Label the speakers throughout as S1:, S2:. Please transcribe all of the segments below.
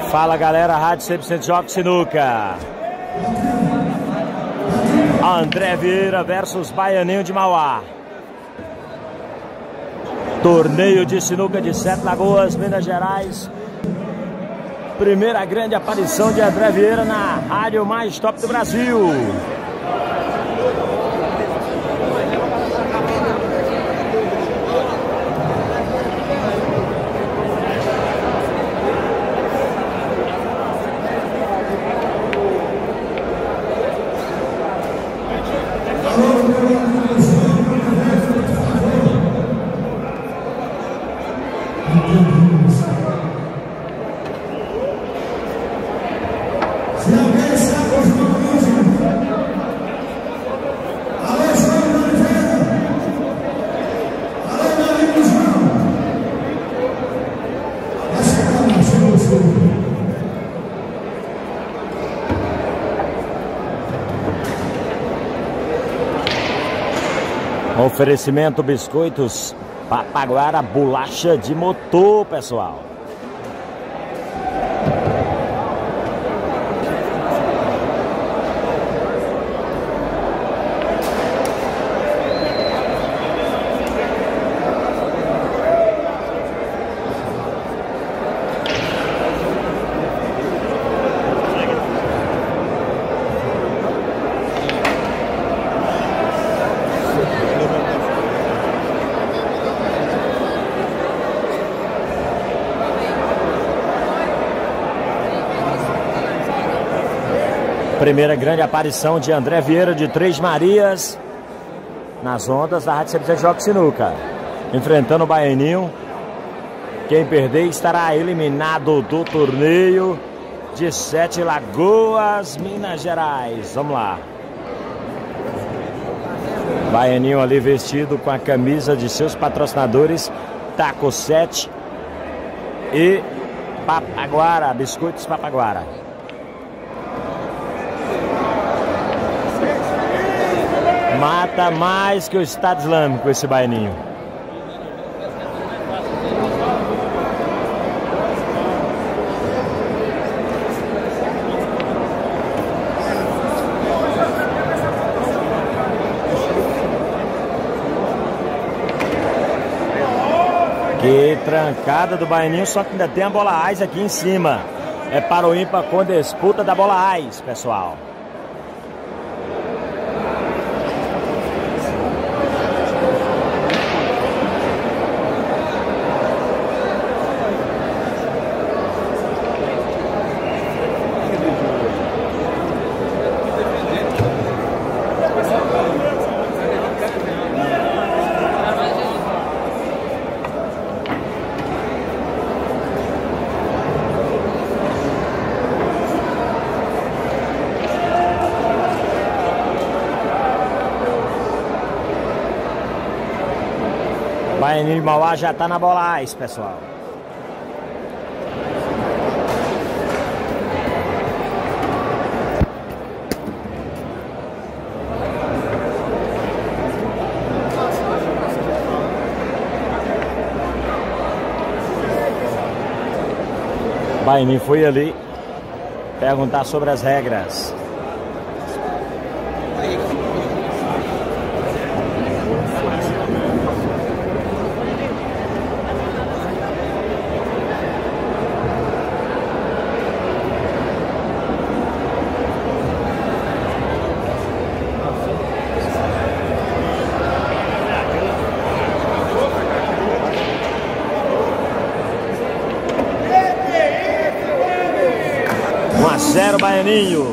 S1: Fala galera, Rádio 100% Joga Sinuca. André Vieira versus Baianinho de Mauá. Torneio de sinuca de Sete Lagoas, Minas Gerais. Primeira grande aparição de André Vieira na rádio mais top do Brasil. Oferecimento biscoitos Papaguara, bolacha de motor, pessoal. Primeira grande aparição de André Vieira de Três Marias nas ondas da Rádio 100% Joga Sinuca. Enfrentando o Baianinho. Quem perder estará eliminado do torneio de Sete Lagoas, Minas Gerais. Vamos lá. Baianinho ali vestido com a camisa de seus patrocinadores Taco 7 e Papaguara, biscoitos Papaguara. Mata mais que o Estado Islâmico esse Baianinho. Que trancada do Baianinho, só que ainda tem a bola AIS aqui em cima. É para o ímpar com disputa da bola AIS, pessoal. Baianinho de Mauá já tá na bola AIS, pessoal. Baianinho foi ali perguntar sobre as regras. Zero Baianinho.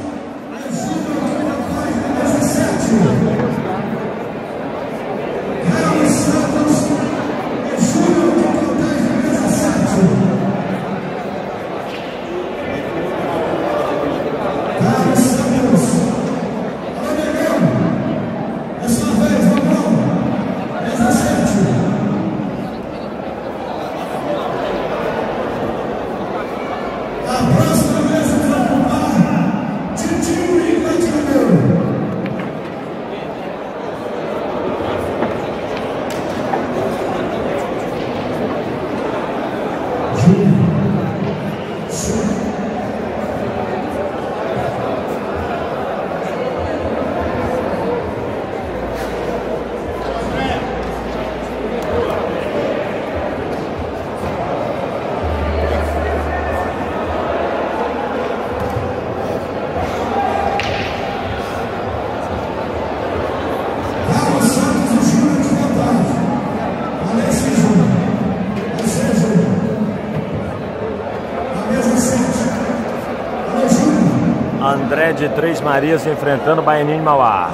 S1: André de Três Marias enfrentando o Baianinho de Mauá.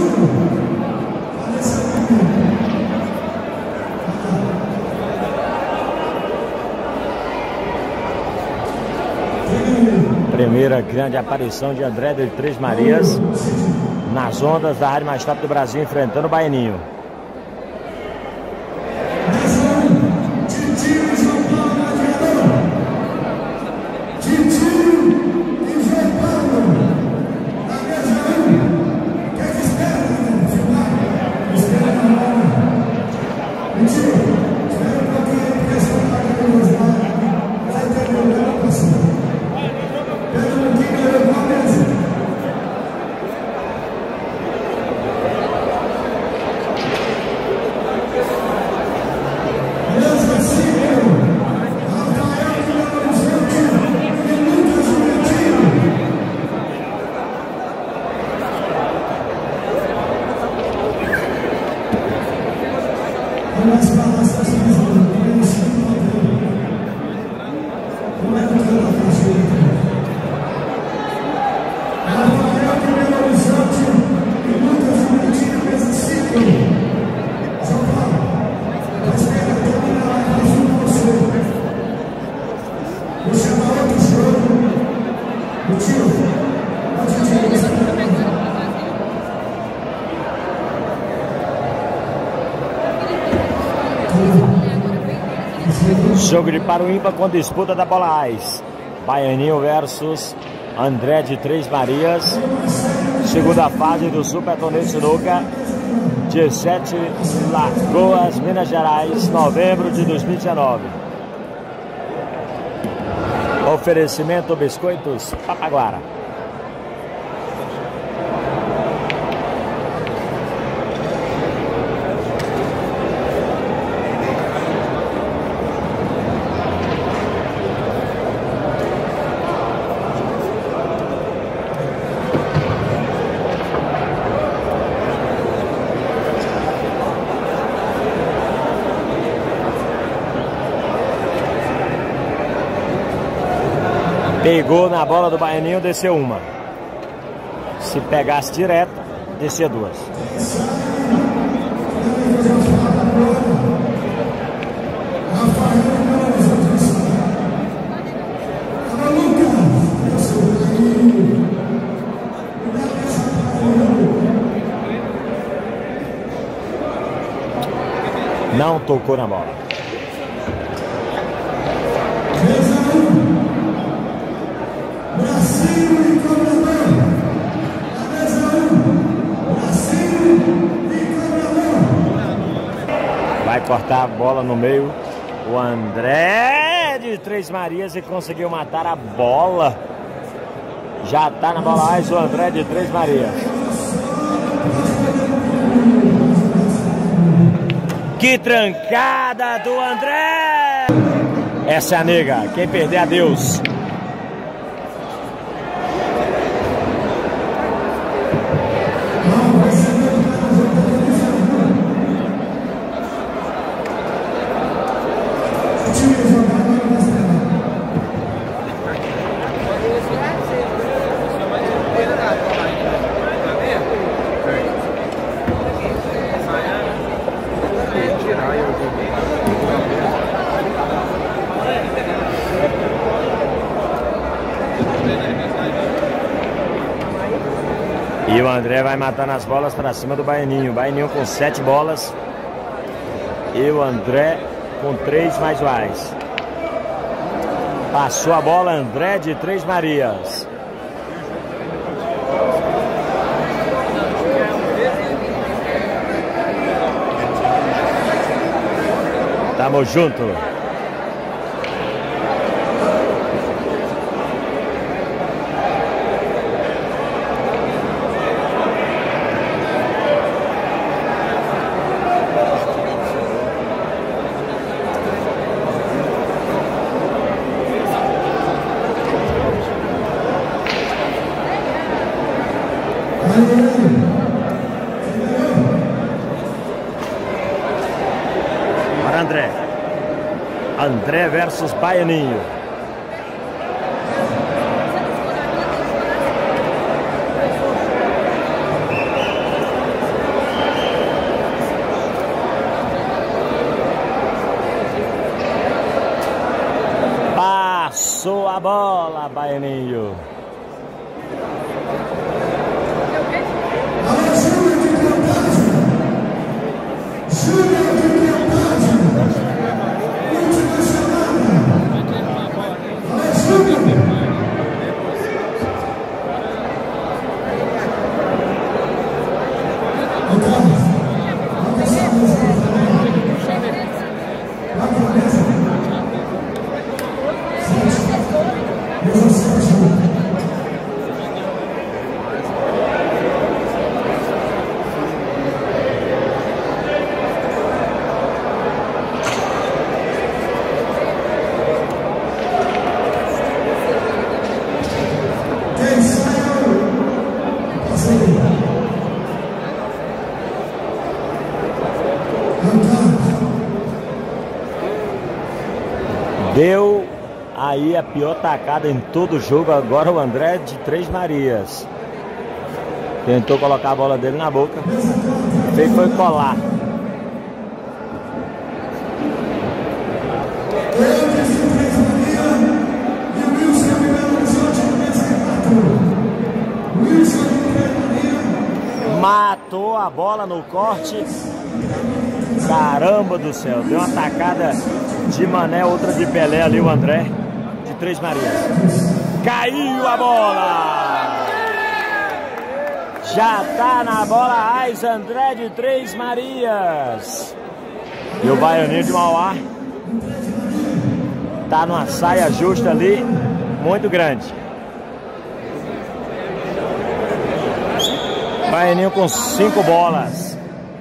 S1: Primeira grande aparição de André de Três Marias nas ondas da Rádio Mais Top do Brasil, enfrentando o Baianinho. Jogo de paro ímpar com disputa da bola AIS. Baianinho versus André de Três Marias. Segunda fase do Super Torneio de Sinuca. 17 Lagoas, Minas Gerais, novembro de 2019. Oferecimento Biscoitos Papaguara. Pegou na bola do Baianinho, desceu uma. Se pegasse direto, descia duas. Não tocou na bola. Vai cortar a bola no meio. O André de Três Marias e conseguiu matar a bola. Já tá na bola AIS o André de Três Marias. Que trancada do André! Essa é a nega. Quem perder, adeus. E o André vai matando as bolas para cima do Baianinho. Baianinho com 7 bolas. E o André com 3 mais o AIS. Passou a bola André de Três Marias. Tamo junto. Para André. André versus Baianinho. Passou a bola, Baianinho. Deu aí a pior tacada em todo o jogo. Agora o André de Três Marias tentou colocar a bola dele na boca, fez foi colar. Matou a bola no corte. Caramba do céu, deu uma tacada de Mané, outra de Pelé ali, o André de Três Marias. Caiu a bola! Já tá na bola Ais André de Três Marias. E o Baianinho de Mauá tá numa saia justa ali, muito grande. Baianinho com 5 bolas.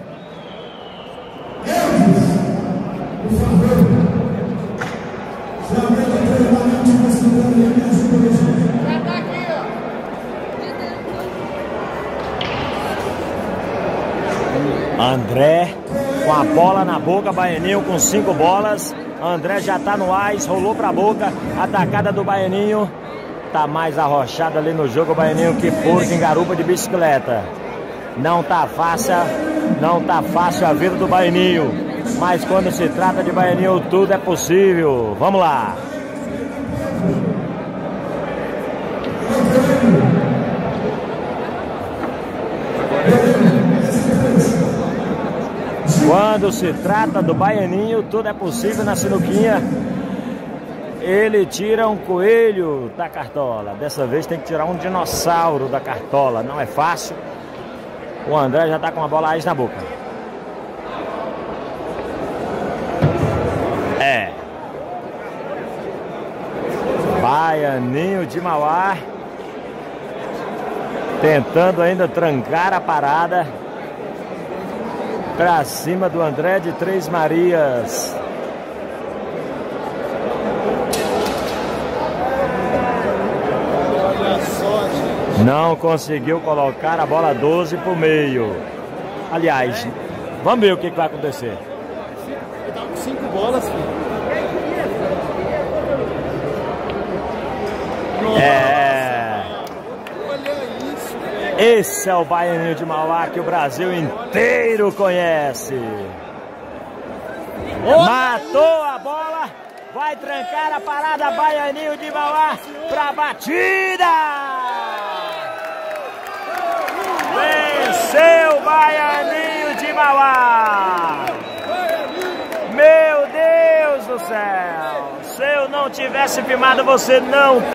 S1: André com a bola na boca, Baianinho com 5 bolas. André já tá no ás, rolou pra boca. A tacada do Baianinho tá mais arrochado ali no jogo. O Baianinho que pôs em garupa de bicicleta. Não tá fácil a vida do Baianinho. Mas quando se trata de Baianinho, tudo é possível. Vamos lá. Quando se trata do Baianinho, tudo é possível na sinuquinha. Ele tira um coelho da cartola. Dessa vez tem que tirar um dinossauro da cartola. Não é fácil. O André já tá com a bola ás na boca. É. Baianinho de Mauá tentando ainda trancar a parada pra cima do André de Três Marias. Não conseguiu colocar a bola 12 pro meio. Aliás, vamos ver o que vai acontecer.
S2: Ele tá com 5 bolas, filho.
S1: É.
S2: Olha isso, velho.
S1: Esse é o Baianinho de Mauá que o Brasil inteiro conhece. Matou a bola. Vai trancar a parada, Baianinho de Mauá pra batida. Venceu o Baianinho de Mauá. Meu Deus do céu. Se eu não tivesse filmado, você não